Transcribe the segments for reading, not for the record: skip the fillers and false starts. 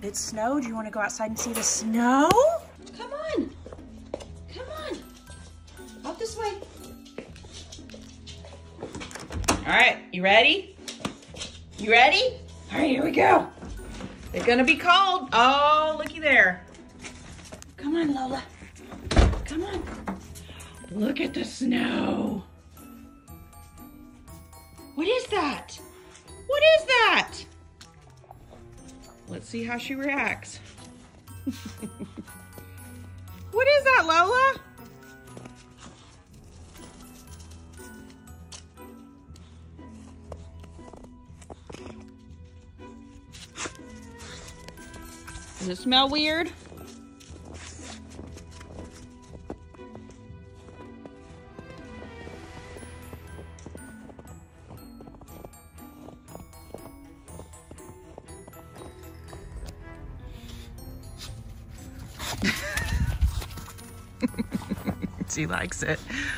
It snowed. You want to go outside and see the snow? Come on. Come on. Out this way. All right, you ready? You ready? All right, here we go. It's gonna be cold. Oh, looky there. Come on, Lola. Come on. Look at the snow. What is that? What is that? Let's see how she reacts. What is that, Lola? Does it smell weird? She likes it.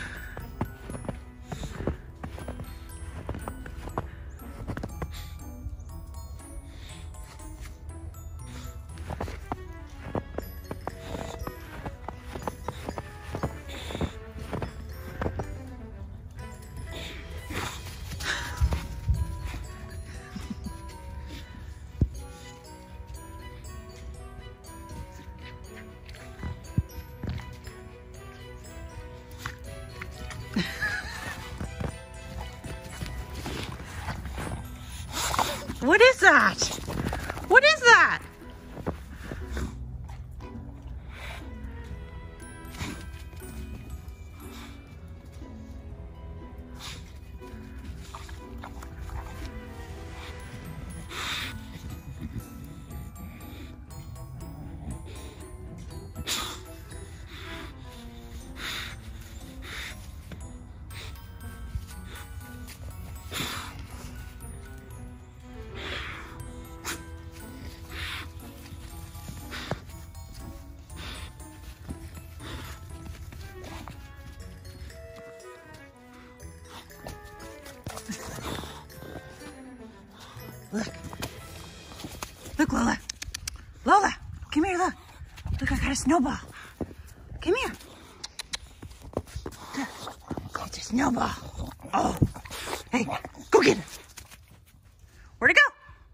What is that? What is that? Look. Look, Lola. Lola, come here, look. Look, I got a snowball. Come here. Look, it's a snowball. Oh, hey, go get it. Where'd it go?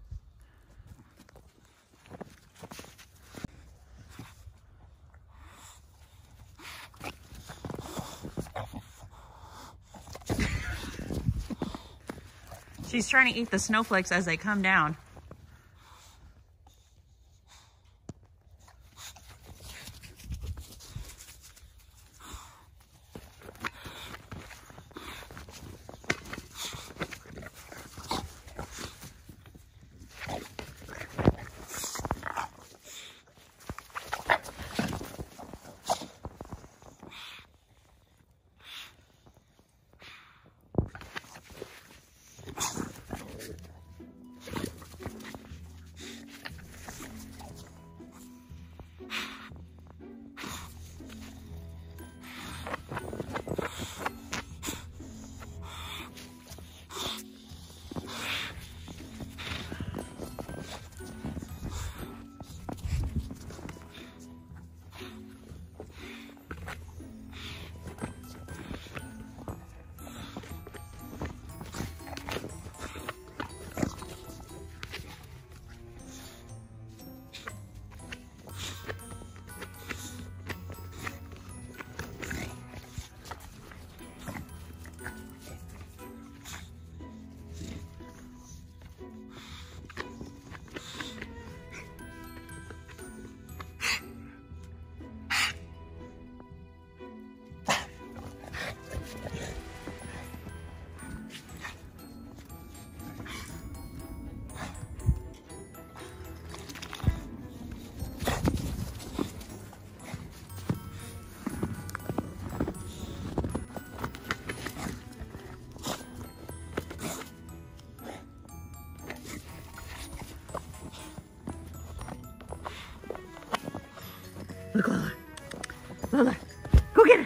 She's trying to eat the snowflakes as they come down. Look, Lola. Lola, go get it.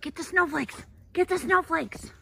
get the snowflakes. Get the snowflakes.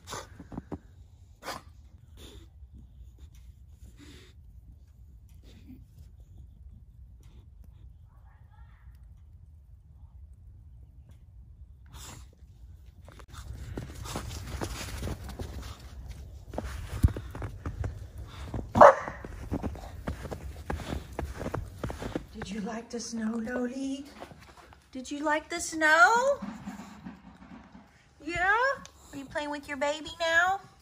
Did you like the snow, Loli? Did you like the snow? Yeah? Are you playing with your baby now?